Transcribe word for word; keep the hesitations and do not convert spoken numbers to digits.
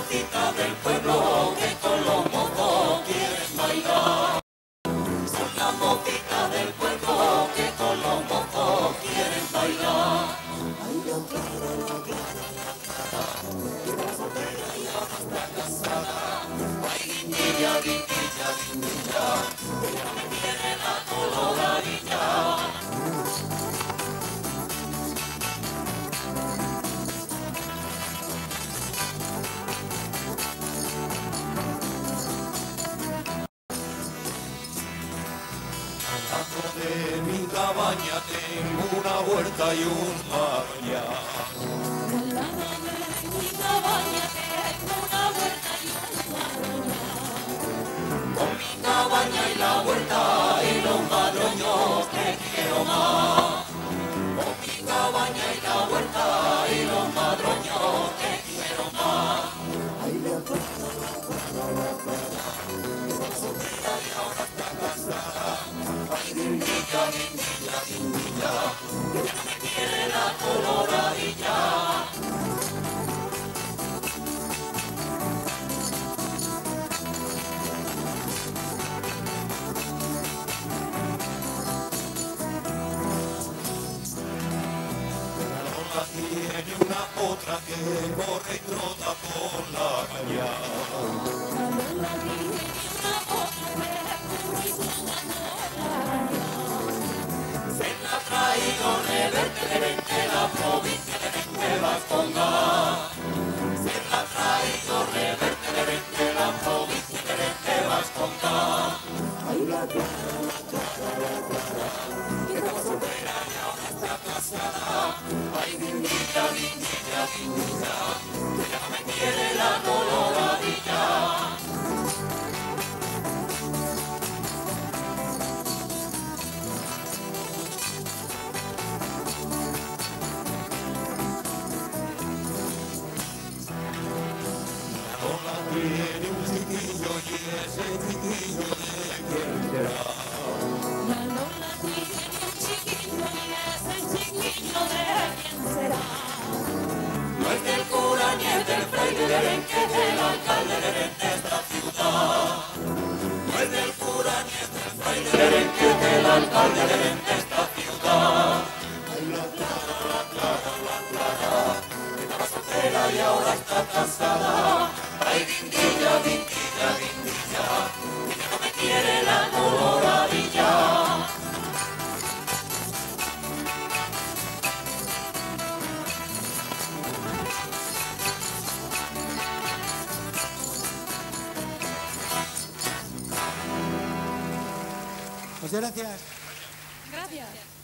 mocita del pueblo que con los mozos quieren bailar. Son las mocitas del pueblo que con los mozos quieren bailar. Ay, lo clara, lo clara, la clara, que va soltera y ahora está casada. Ay, guindilla, guindilla, guindilla, que ya me tiene la coloradilla. De mi cabaña tengo una huerta y un marañón. Al lado de mi cabaña tengo una huerta y un madroñón. Con mi cabaña y la huerta y los madroños te quiero más. Con mi cabaña y la huerta y los madroños te quiero más. Ay, la huerta, la huerta, la huerta, que va soltera y ahora está casada. Ay, guindilla, guindilla, guindilla, que ya me tiene la coloradilla. Tiene una potra que corre y trota por la caña. La Lola tiene una potra que corre y trota por la caña. Se la ha traído reverte de vente la provincia de Vente Vasconga. Se la ha traído reverte de vente la provincia de Vente Vasconga. Ay, la clara, la clara, la clara, que va soltera y ahora está casada. Ay, guindilla, guindilla, guindilla, que ya me quiere la coloradilla. Tiene un chiquillo y ese chiquillo de quién será. La Lola tiene un chiquillo y ese chiquillo de quién será. No es del cura ni es del fraile de Benque, del alcalde de Vente esta ciudad. No es del cura ni es del fraile de Benque, del alcalde de Vente esta ciudad. Ay, la clara, la clara, la clara, que estaba soltera y ahora está casada. Ay, guindilla, guindilla, guindilla, que ya no me quiere la coloradilla. Muchas gracias. Gracias.